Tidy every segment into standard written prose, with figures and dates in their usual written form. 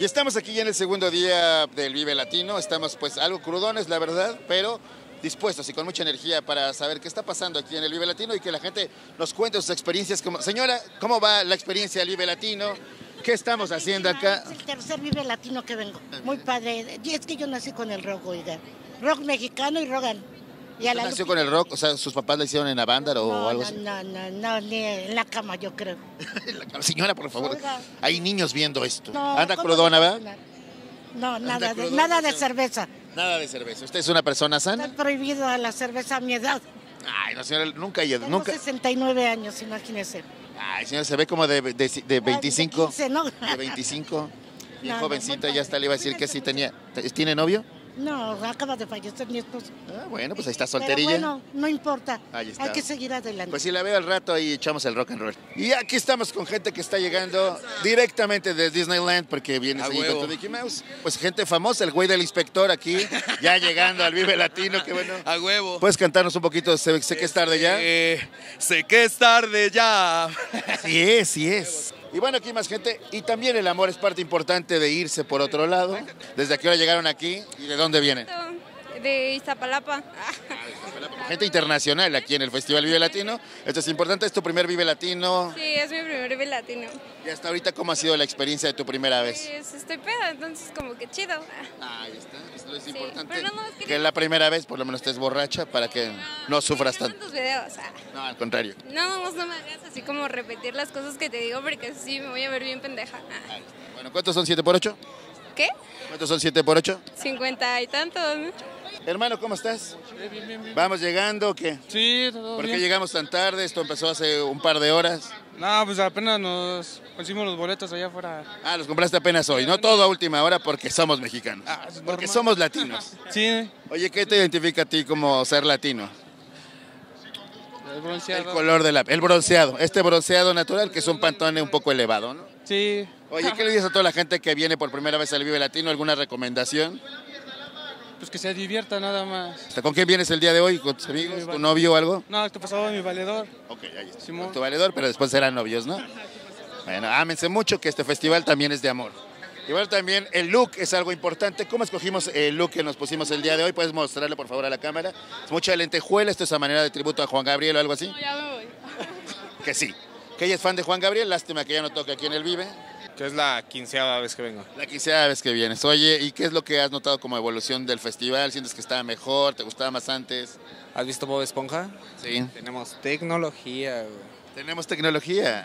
Y estamos aquí ya en el segundo día del Vive Latino. Estamos pues algo crudones, la verdad, pero dispuestos y con mucha energía para saber qué está pasando aquí en el Vive Latino y que la gente nos cuente sus experiencias. Señora, ¿cómo va la experiencia del Vive Latino? ¿Qué estamos haciendo acá? Es el tercer Vive Latino que vengo. Muy padre. Y es que yo nací con el rock, oiga. Rock mexicano y rogan. Y ¿Usted nació con el rock? O sea, ¿sus papás le hicieron en la banda o algo así? No, ni en la cama, yo creo. Señora, por favor, Oiga. hay niños viendo esto. No, ¿Anda ¿cómo crudona, no? va? No, Anda crudona, nada de señora. cerveza. Nada de cerveza. ¿Usted es una persona sana? Está prohibido a la cerveza a mi edad. Ay, no, señora, nunca. Tengo 69 años, imagínese. Ay, señora, se ve como de 25. De 15, ¿no? De 25. Bien No, jovencita, muy ya está, le iba a decir que sí tenía. ¿Tiene novio? No, acaba de fallecer mi esposo. Ah, bueno, pues ahí está Pero solterilla. bueno, no importa. Ahí está. Hay que seguir adelante. Pues si la veo al rato ahí echamos el rock and roll. Y aquí estamos con gente que está llegando directamente de Disneyland porque viene siguiendo con Mickey Mouse. Pues gente famosa, el güey del inspector aquí, ya llegando al Vive Latino, que bueno. A huevo. ¿Puedes cantarnos un poquito? Sé que es tarde ya. Sé que es tarde ya. Sí es. Y bueno, aquí hay más gente. Y también el amor es parte importante de irse por otro lado. ¿Desde a qué hora llegaron aquí y de dónde vienen? De Iztapalapa. Gente internacional aquí en el Festival Vive Latino. Esto es importante, es tu primer Vive Latino. Sí, es mi primer Vive Latino. Y hasta ahorita, ¿cómo ha sido la experiencia de tu primera vez? Pues estoy peda, entonces como que chido. Ahí está, esto es Sí, importante. pero no, es que que la primera vez por lo menos estés borracha para que no sufras me llaman tanto. tus videos. No, al contrario. No me hagas así como repetir las cosas que te digo porque sí me voy a ver bien pendeja. Ahí está. Bueno, ¿cuántos son 7 por 8? ¿Qué? ¿Cuántos son 7 por 8? 50 y tantos, ¿no? Hermano, ¿cómo estás? ¿Vamos llegando o qué? Sí, todo ¿Por qué bien. llegamos tan tarde? Esto empezó hace un par de horas. No, pues apenas nos conseguimos los boletos allá afuera. Ah, los compraste apenas hoy. No todo a última hora porque somos mexicanos. Ah, es Porque normal. somos latinos. Sí, Oye, ¿qué te identifica a ti como ser latino? el El bronceado. color de el bronceado. Este bronceado natural que es un pantone un poco elevado, ¿no? Sí. Oye, ¿qué le dices a toda la gente que viene por primera vez al Vive Latino? ¿Alguna recomendación? Pues que se divierta nada más. ¿Con quién vienes el día de hoy? ¿Con tus amigos? ¿Tu novio o algo? No, esto pasaba mi valedor. Ok, ahí está. Simón. Con tu valedor, pero después serán novios, ¿no? Bueno, ámense mucho que este festival también es de amor. Y bueno, también el look es algo importante. ¿Cómo escogimos el look que nos pusimos el día de hoy? ¿Puedes mostrarle, por favor, a la cámara? Es mucha lentejuela, esto es a manera de tributo a Juan Gabriel o algo así. No, ya me voy. Que sí. Que ella es fan de Juan Gabriel, lástima que ya no toque aquí en el Vive. Que es la 15ª vez que vengo. La 15ª vez que vienes. Oye, ¿y qué es lo que has notado como evolución del festival? ¿Sientes que estaba mejor? ¿Te gustaba más antes? ¿Has visto Bob Esponja? Sí. Tenemos tecnología, güey. Tenemos tecnología.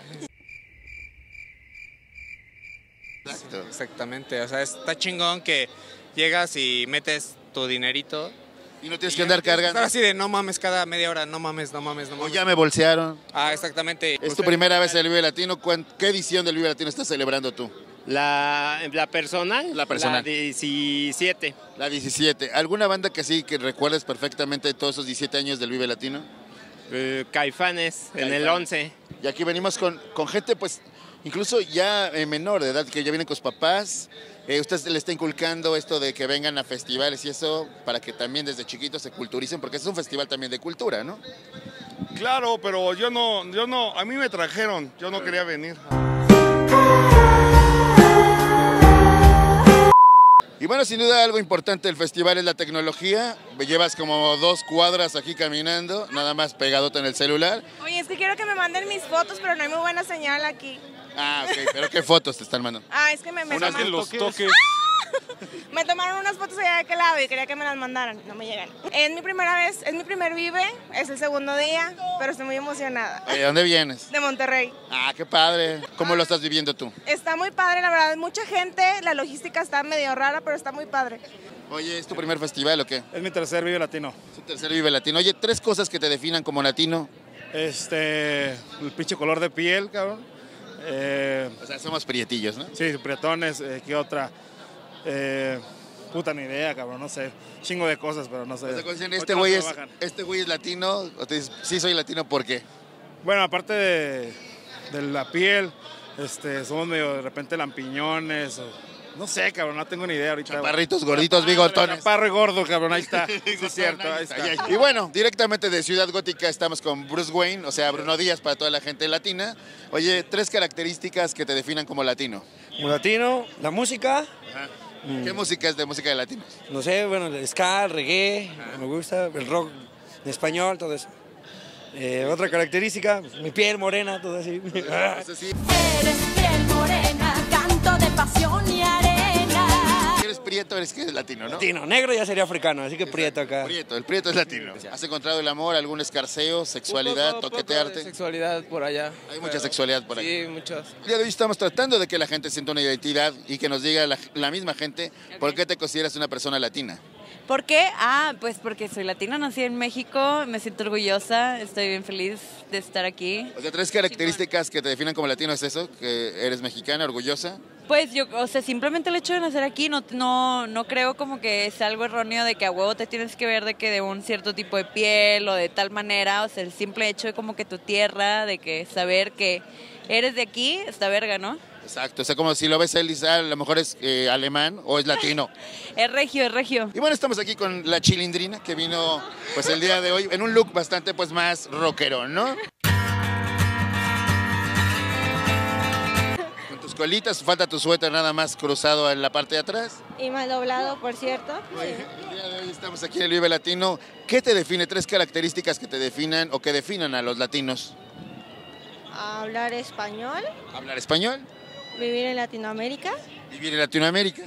Exacto. Exactamente. O sea, está chingón que llegas y metes tu dinerito. Y no tienes que andar cargando. Estar así de no mames cada media hora, no mames. O ya me bolsearon. Ah, exactamente. Es tu primera vez en el Vive Latino. ¿Qué edición del Vive Latino estás celebrando tú? La personal. La personal. La 17. La 17. ¿Alguna banda que sí, que recuerdes perfectamente todos esos 17 años del Vive Latino? Caifanes, en el Caifanes. 11. Y aquí venimos con gente, pues, incluso ya menor de edad, que ya vienen con sus papás. Usted le está inculcando esto de que vengan a festivales y eso, para que también desde chiquitos se culturicen, porque es un festival también de cultura, ¿no? Claro, pero yo no, a mí me trajeron, yo no quería venir. Y bueno, sin duda algo importante del festival es la tecnología. Me llevas como 2 cuadras aquí caminando, nada más pegadote en el celular. Oye, es que quiero que me manden mis fotos, pero no hay muy buena señal aquí. Ah, ok, pero ¿qué fotos te están mandando? Ah, es que me Unas de tomaron, los toques. me tomaron unas fotos allá de aquel lado y quería que me las mandaran, no me llegan. Es mi primera vez, es mi primer Vive, es el segundo día, pero estoy muy emocionada. Oye, ¿de dónde vienes? De Monterrey. Ah, qué padre. ¿Cómo lo estás viviendo tú? Está muy padre, la verdad, mucha gente, la logística está medio rara, pero está muy padre. Oye, ¿es tu primer festival o qué? Es mi tercer Vive Latino. Es tu tercer Vive Latino. Oye, 3 cosas que te definan como latino. El pinche color de piel, cabrón. O sea, somos prietillos, ¿no? Sí, prietones, ¿qué otra? Puta ni idea, cabrón, no sé. Chingo de cosas, pero no sé. O sea, cuando dicen, Ahorita no trabajan. este güey es latino, o te dices, sí soy latino, ¿por qué? Bueno, aparte de la piel, somos medio de repente lampiñones, no sé, cabrón, no tengo ni idea ahorita. Chaparritos, gorditos, bigotones. Chaparro y gordo, cabrón, ahí está. Sí, es cierto, ahí está. Y bueno, directamente de Ciudad Gótica estamos con Bruce Wayne, o sea, Bruno Díaz para toda la gente latina. Oye, 3 características que te definan como latino. Como latino, la música, Ajá. ¿Qué música es de música de latinos? no sé, bueno, el ska, el reggae, me gusta, el rock en español, todo eso. Otra característica, mi piel morena, todo así. Eso sí. Eres piel morena, canto de pasión y arena. Si eres prieto, eres que es latino, ¿no? Latino, negro ya sería africano, así que prieto acá. Prieto, el prieto es latino. ¿Has encontrado el amor, algún escarceo, sexualidad, toquetearte? Sexualidad por allá. Hay mucha sexualidad por ahí. Sí, muchos. El día de hoy estamos tratando de que la gente sienta una identidad y que nos diga la misma gente por qué te consideras una persona latina. ¿Por qué? Pues porque soy latina, nací en México, me siento orgullosa, estoy bien feliz de estar aquí. O sea, 3 características que te definen como latino es eso, que eres mexicana, orgullosa. Pues yo, simplemente el hecho de nacer aquí no creo como que es algo erróneo de que a huevo te tienes que ver de que de un cierto tipo de piel o de tal manera, o sea, el simple hecho de como que tu tierra, de que saber que eres de aquí, está verga, ¿no? Exacto, o sea, como si lo ves él, dice, a lo mejor es alemán o es latino. Es regio, es regio. Y bueno, estamos aquí con la Chilindrina, que vino pues el día de hoy en un look bastante pues más rockero, ¿no? Con tus colitas, falta tu suéter nada más cruzado en la parte de atrás. Y mal doblado, por cierto. El día de hoy estamos aquí en el Vive Latino. ¿Qué te define? 3 características que te definan o que definan a los latinos. Hablar español, Hablar español, vivir en Latinoamérica, vivir en Latinoamérica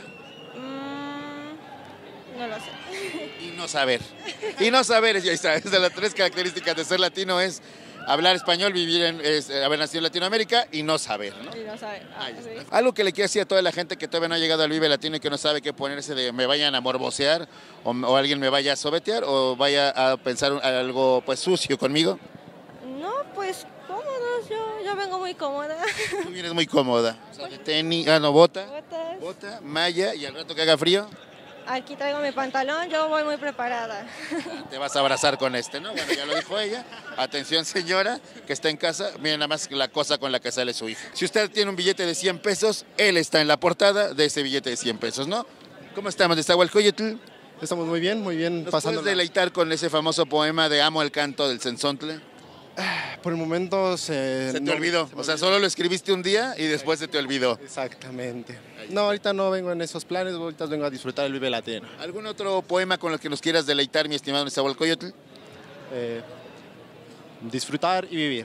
no lo sé. y no saber. Y no saber, ya está. Es de las 3 características de ser latino es hablar español, haber nacido en Latinoamérica y no saber, ¿no? Y no sabe. Sí. Algo que le quiero decir a toda la gente que todavía no ha llegado al Vive Latino y que no sabe qué ponerse de me vayan a morbosear o alguien me vaya a sobetear o vaya a pensar algo pues sucio conmigo. No, pues cómodos, yo vengo muy cómoda. Tú vienes muy cómoda. O sea, de tenis, bota, malla y al rato que haga frío. Aquí traigo mi pantalón, yo voy muy preparada. Te vas a abrazar con este, ¿no? Bueno, ya lo dijo ella. Atención, señora, que está en casa. Miren nada más la cosa con la que sale su hija. Si usted tiene un billete de 100 pesos, él está en la portada de ese billete de 100 pesos, ¿no? ¿Cómo estamos? ¿De Zahualcóyotl? Estamos muy bien, ¿Nos puedes deleitar con ese famoso poema de Amo el canto del Cenzontle? Por el momento se te olvidó. O sea, solo lo escribiste un día y después se te olvidó. Exactamente. No, ahorita no vengo en esos planes, ahorita vengo a disfrutar el Vive Latino. ¿Algún otro poema con el que nos quieras deleitar, mi estimado Nezahualcóyotl? Disfrutar y vivir.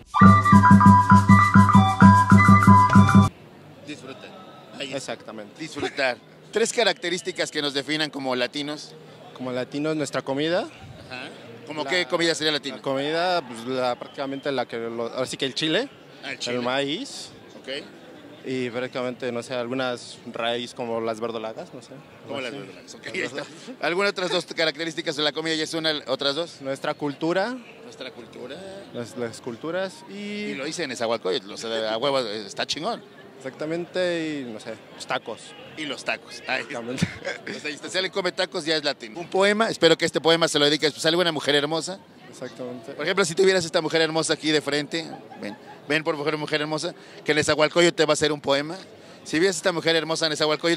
Disfrutar. Exactamente. Disfrutar. 3 características que nos definan como latinos. Como latinos, nuestra comida. Ajá. ¿Cómo qué comida sería latina? La comida, pues prácticamente así que el chile, el maíz. Ok. Y prácticamente, no sé, algunas raíces como las verdolagas, no sé. Como las verdolagas, ok. ¿Algunas otras 2 características de la comida? ¿Ya es una, otras 2? Nuestra cultura. Nuestra cultura. Las culturas y lo hice en Nezahualcóyotl, o sea, a huevo, está chingón. Exactamente, y no sé, los tacos. Y los tacos. Exactamente. O sea, si se le come tacos ya es latino. Un poema, espero que este poema se lo dediques pues, a alguna mujer hermosa. Exactamente. Por ejemplo, si tuvieras esta mujer hermosa aquí de frente, ven por favor, mujer hermosa, que en Nezahualcóyotl te va a hacer un poema. Si vieras esta mujer hermosa en Nezahualcóyotl,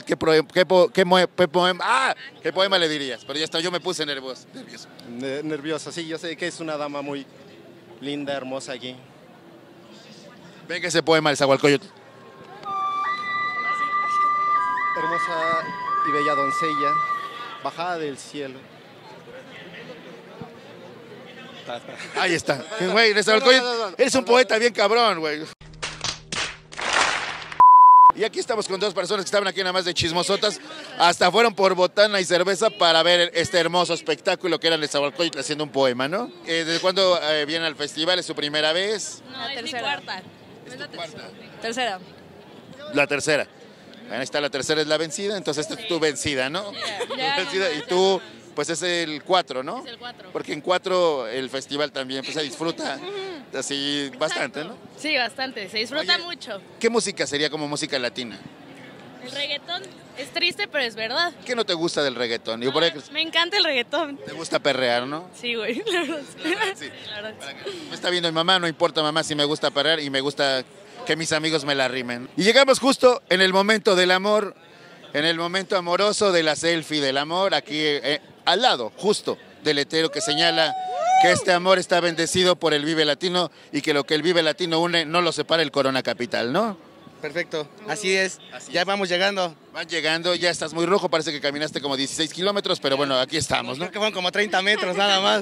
¿qué poema le dirías? Pero ya está, yo me puse nervioso. Nervioso, sí, yo sé que es una dama muy linda, hermosa aquí. Venga ese poema de Nezahualcóyotl. Hermosa y bella doncella, bajada del cielo. Ahí está. Güey, Nezahualcóyotl, eres un poeta bien cabrón, güey. Y aquí estamos con 2 personas que estaban aquí nada más de chismosotas. Hasta fueron por botana y cerveza para ver este hermoso espectáculo que era Nezahualcóyotl haciendo un poema, ¿no? ¿Desde cuándo viene al festival? ¿Es su primera vez? No, es mi cuarta. ¿Es tu cuarta? Tercera. La tercera. Ahí está, la tercera es la vencida, entonces esta es tu vencida, ¿no? Vencida, y tú, pues es el 4, ¿no? Es el 4. Porque en 4 el festival también pues, se disfruta así bastante, ¿no? Sí, bastante, se disfruta mucho. ¿Qué música sería como música latina? El reggaetón es triste, pero es verdad. ¿Qué no te gusta del reggaetón? No, me encanta el reggaetón. ¿Te gusta perrear, no? Sí, güey, la verdad. Sí. La verdad, sí. Me está viendo mi mamá, no importa mamá si me gusta perrear y me gusta que mis amigos me la rimen. Y llegamos justo en el momento del amor, en el momento amoroso de la selfie del amor, aquí al lado, justo, del letrero que señala que este amor está bendecido por el Vive Latino y que lo que el Vive Latino une no lo separa el Corona Capital, ¿no? perfecto. Así es. Ya vamos llegando. Van llegando, ya estás muy rojo, parece que caminaste como 16 kilómetros, pero bueno, aquí estamos, ¿no? Creo que fueron como 30 metros nada más.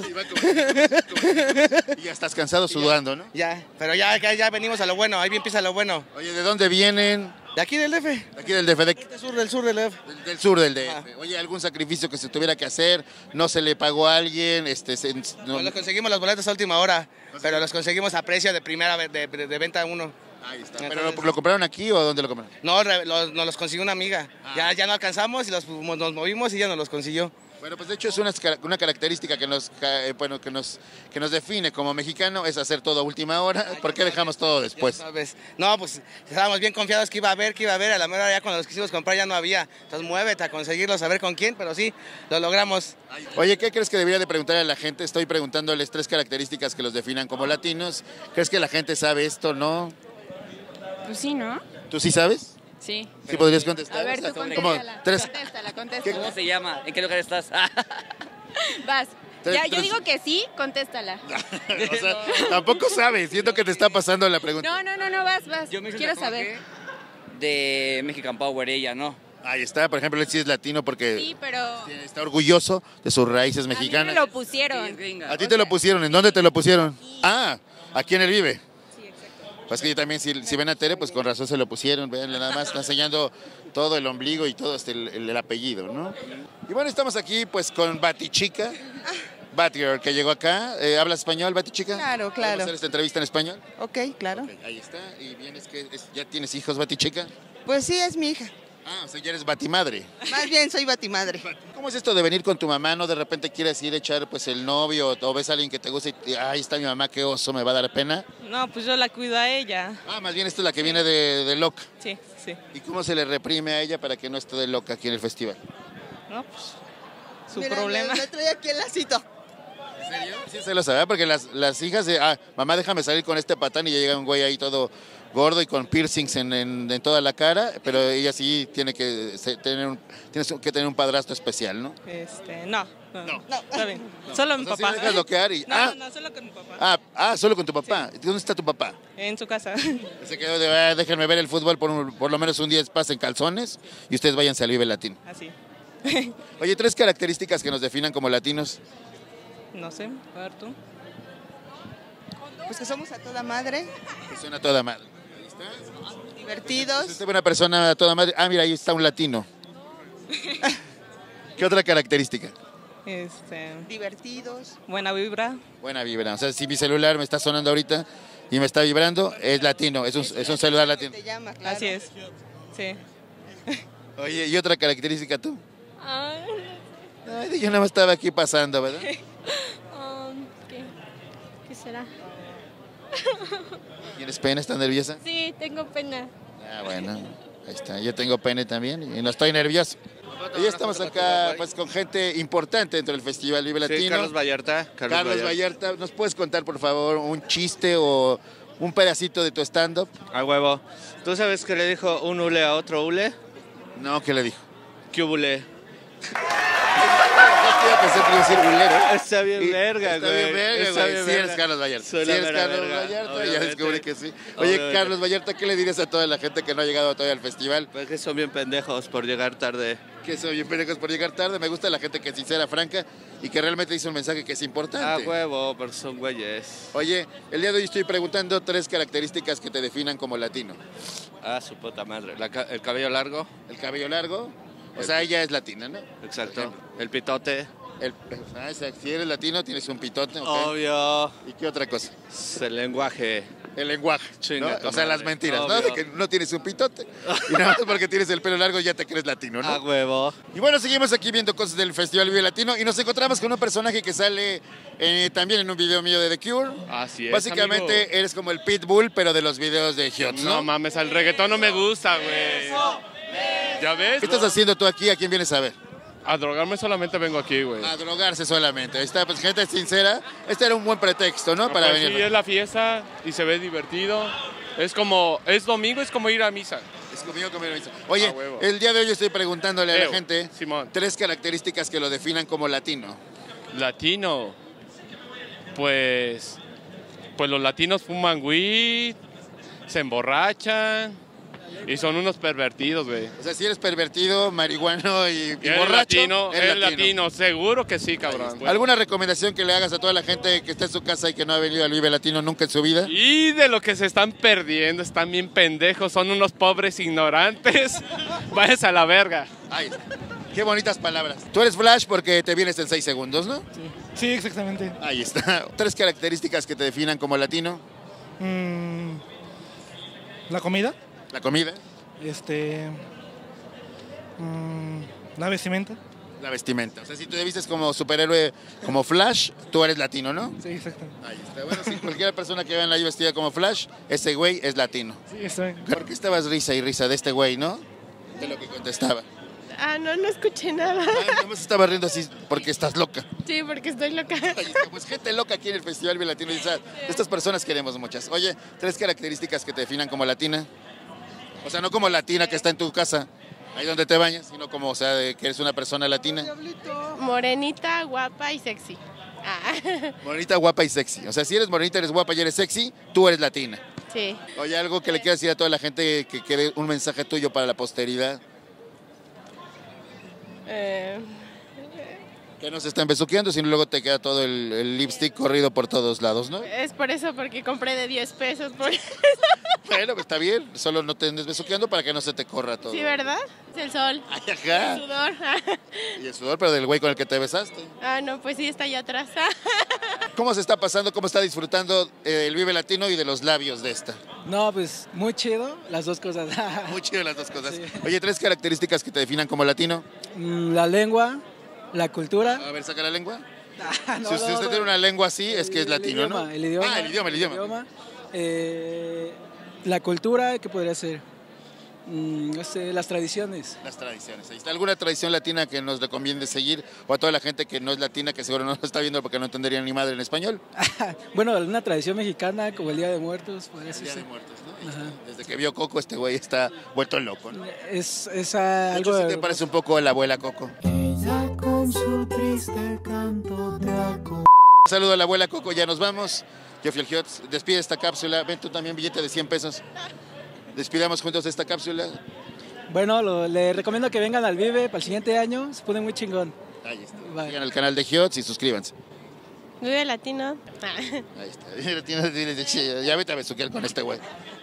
Y ya estás cansado sudando, ¿no? Ya, pero ya venimos a lo bueno, ahí empieza lo bueno. Oye, ¿de dónde vienen? De aquí del DF. De aquí del DF. Del sur del DF. Del sur del DF. Oye, ¿algún sacrificio que se tuviera que hacer? ¿No se le pagó a alguien? No, los conseguimos los boletos a última hora, pero los conseguimos a precio de primera de venta uno. Ahí está. ¿Pero lo compraron aquí o dónde lo compraron? No, nos los consiguió una amiga. Ya no alcanzamos y nos movimos y ya nos los consiguió. Bueno, pues de hecho es una característica que nos define como mexicano, es hacer todo a última hora. ¿Por qué dejamos todo después? No, pues estábamos bien confiados que iba a haber, a la mera hora ya cuando los quisimos comprar ya no había. Entonces muévete a conseguirlos, a ver con quién, pero sí, lo logramos. Oye, ¿qué crees que debería de preguntarle a la gente? Estoy preguntándoles 3 características que los definan como latinos. ¿Crees que la gente sabe esto, no? Pues sí, ¿no? ¿Tú sí sabes? Sí. ¿Sí podrías contestar? A ver, tú contéstala. Contéstala. ¿Cómo se llama? ¿En qué lugar estás? Vas. Ya, yo digo que sí, contéstala. O sea, tampoco sabes, siento que te está pasando la pregunta. No, vas. Quiero saber. De Mexican Power, ella, ¿no? Ahí está, por ejemplo, él sí es latino porque sí, pero está orgulloso de sus raíces mexicanas. A mí me lo pusieron. ¿A ti te lo pusieron? ¿En dónde te lo pusieron? Ah, aquí en el Vive. Pues que yo también, si ven a Tere, pues con razón se lo pusieron, vean, nada más está enseñando todo el ombligo y todo el apellido, ¿no? Y bueno, estamos aquí pues con Batichica, Batgirl, que llegó acá. ¿Hablas español, Batichica? Claro. ¿Podemos hacer esta entrevista en español? Ok, claro. Okay, ahí está. ¿Y vienes que ya tienes hijos, Batichica? Pues sí, es mi hija. Ah, o sea, ya eres batimadre. Más bien, soy batimadre. ¿Cómo es esto de venir con tu mamá? ¿No de repente quieres ir a echar pues el novio o ves a alguien que te gusta y ahí está mi mamá, qué oso, me va a dar pena? No, pues yo la cuido a ella. Ah, más bien esta es la que viene de loca. Sí. ¿Y cómo se le reprime a ella para que no esté de loca aquí en el festival? No, pues su problema. Le trae aquí el lacito. ¿En serio? Sí se lo sabe, porque las hijas de, mamá déjame salir con este patán y ya llega un güey ahí todo gordo y con piercings en toda la cara, pero ella sí tiene que tener un padrastro especial, ¿no? No, está bien. Solo mi papá. ¿Sí dejas bloquear y, no, solo con mi papá. Solo con tu papá. Sí. ¿Dónde está tu papá? En su casa. Se quedó de, déjenme ver el fútbol por lo menos un día pasen calzones y ustedes váyanse al Vive Latino. Así. Oye, 3 características que nos definan como latinos. No sé, a ver tú. Pues que somos a toda madre. Que son a toda madre. Divertidos. Usted es una persona a toda madre. Ah, mira, ahí está un latino. ¿Qué otra característica? Divertidos. Buena vibra. Buena vibra. O sea, si mi celular me está sonando ahorita y me está vibrando, es latino, es un celular latino. Te llama, claro. Así es. Sí. Oye, ¿y otra característica tú? Ay, yo nada más estaba aquí pasando, ¿verdad? ¿Qué será? ¿Tienes pena? ¿Estás nerviosa? Sí, tengo pena. Ah, bueno, ahí está. Yo tengo pena también y no estoy nervioso. Hoy estamos acá pues con gente importante dentro del Festival Vive Latino. Sí, Carlos Vallarta. Carlos Vallarta, ¿nos puedes contar por favor un chiste o un pedacito de tu stand-up? A huevo. ¿Tú sabes qué le dijo un hule a otro hule? No, ¿qué le dijo? ¿Qué hule? Está bien verga, güey. Está bien verga, güey. Sí eres Carlos Vallarta. Sí eres Carlos Vallarta, ya descubrí que sí. Oye, Carlos Vallarta, ¿qué le dirías a toda la gente que no ha llegado todavía al festival? Pues que son bien pendejos por llegar tarde. Que son bien pendejos por llegar tarde. Me gusta la gente que es sincera, franca y que realmente dice un mensaje que es importante. Ah, huevo, pero son güeyes. Oye, el día de hoy estoy preguntando 3 características que te definan como latino. Ah, su puta madre. El cabello largo. El cabello largo. O sea, ella es latina, ¿no? Exacto. El pitote. Si eres latino, tienes un pitote. ¿Okay? Obvio. ¿Y qué otra cosa? El lenguaje. El lenguaje, Chinga, ¿no? O sea, las mentiras, obvio. ¿no? De que no tienes un pitote. Y nada más porque tienes el pelo largo ya te crees latino, ¿no? A huevo. Y bueno, seguimos aquí viendo cosas del Festival Vive Latino y nos encontramos con un personaje que sale también en un video mío de The Cure. Así es, Básicamente amigo. eres como el Pitbull, pero de los videos de Hiots, ¿no? No mames, al reggaetón no me gusta, güey. ¿Ya ves? ¿Qué estás haciendo tú aquí? ¿A quién vienes a ver? A drogarme solamente vengo aquí, güey. A drogarse solamente. Ahí está, pues gente sincera. Este era un buen pretexto, ¿no? Para pues venir. sí, es la fiesta y se ve divertido. Es domingo, es como ir a misa. Es conmigo como ir a misa. Oye, el día de hoy estoy preguntándole a la gente Simón. 3 características que lo definan como latino. Latino. Pues los latinos fuman weed, se emborrachan. Y son unos pervertidos, güey. O sea, si eres pervertido, marihuano y Eres borracho, latino, eres eres latino, seguro que sí, cabrón. ¿Alguna recomendación que le hagas a toda la gente que está en su casa y que no ha venido al Vive Latino nunca en su vida? Y de lo que se están perdiendo, están bien pendejos, son unos pobres ignorantes. Váyanse a la verga. Ay, qué bonitas palabras. Tú eres Flash porque te vienes en 6 segundos, ¿no? Sí, exactamente. Ahí está. 3 características que te definan como latino. La comida. La comida. La vestimenta. La vestimenta. O sea, si tú te vistes como superhéroe, como Flash, tú eres latino, ¿no? Sí, exacto. Ahí está. Bueno, si cualquier persona que vean ahí vestida como Flash, ese güey es latino. Sí, está bien. ¿Por qué estabas risa y risa de este güey, no? De lo que contestaba. Ah, no escuché nada. Nada más estaba riendo así porque estás loca. Sí, porque estoy loca. Ahí está, pues gente loca aquí en el Festival Vive Latino. Y de estas personas queremos muchas. Oye, 3 características que te definan como latina. O sea, no como latina que está en tu casa, ahí donde te bañas, sino como, o sea, de que eres una persona latina. Morenita, guapa y sexy. Morenita, guapa y sexy. O sea, si eres morenita, eres guapa y eres sexy, tú eres latina. Sí. Oye, algo que le quieras decir a toda la gente que quede un mensaje tuyo para la posteridad. Que no se estén besuqueando, sino luego te queda todo el lipstick corrido por todos lados, ¿no? Es por eso, porque compré de 10 pesos. Bueno, pues está bien, solo no te andes besuqueando para que no se te corra todo. Sí, ¿verdad? Es el sol. Ay, ajá. El sudor. Y el sudor, pero del güey con el que te besaste. Ah, no, pues sí, está allá atrás. ¿Cómo se está pasando, cómo está disfrutando el Vive Latino y de los labios de esta? No, pues muy chido, las dos cosas. Muy chido las dos cosas. Sí. Oye, 3 características que te definan como latino. La lengua, la cultura. A ver, saca la lengua. No, si usted tiene una lengua así, es que es latino, idioma, ¿no? El idioma. Ah, el idioma. La cultura, ¿qué podría ser? No sé, las tradiciones. Las tradiciones. Ahí está. ¿Alguna tradición latina que nos recomiende seguir? O a toda la gente que no es latina, que seguro no lo está viendo porque no entendería ni madre en español. Bueno, una tradición mexicana como el Día de Muertos. El Día de Muertos, ¿no? Ajá. Desde que vio Coco, este güey está vuelto loco, ¿no? Es algo... De hecho, sí te parece un poco a la abuela Coco. Ella con su triste canto te Saludo a la abuela Coco, ya nos vamos. Yo fui el Giot, despide esta cápsula. Ven tú también, billete de 100 pesos. Despidamos juntos esta cápsula. Bueno, le recomiendo que vengan al Vive para el siguiente año, se pone muy chingón. Ahí está. Sigan al canal de Giot y suscríbanse. Vive Latino. Ahí está. Ya vete a besuquear con este güey.